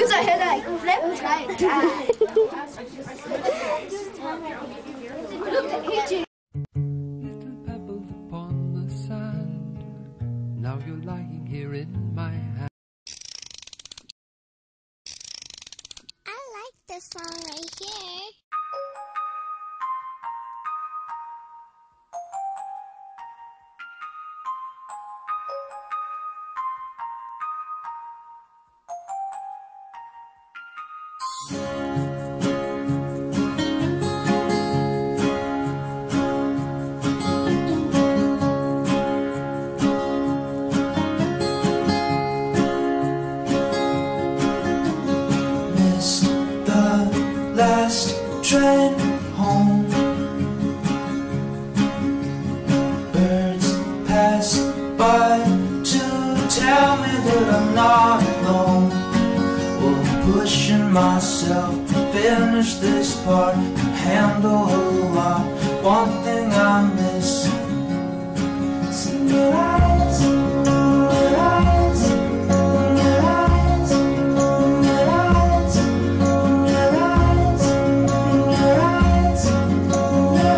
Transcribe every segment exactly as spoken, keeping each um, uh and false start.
Because I had like left, right, look at it. Little pebble upon the sand, now you're lying here in my hand. I like this song right here. Missed the last train home. Birds pass by to tell me that I'm not alone. Well, I'm pushing myself to finish this part and handle a lot. One thing I'm missing is in your eyes, in your eyes, in your eyes, in your eyes, in your eyes, in your eyes, in your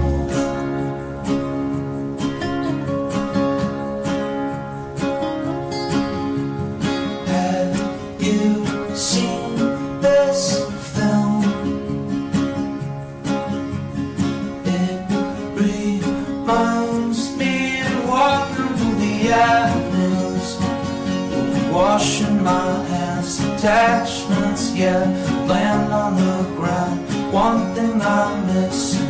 eyes. Have you seen this film? It reminds me of walking through the avenues, washing my hands, attachments, yeah, land on the ground. One thing I miss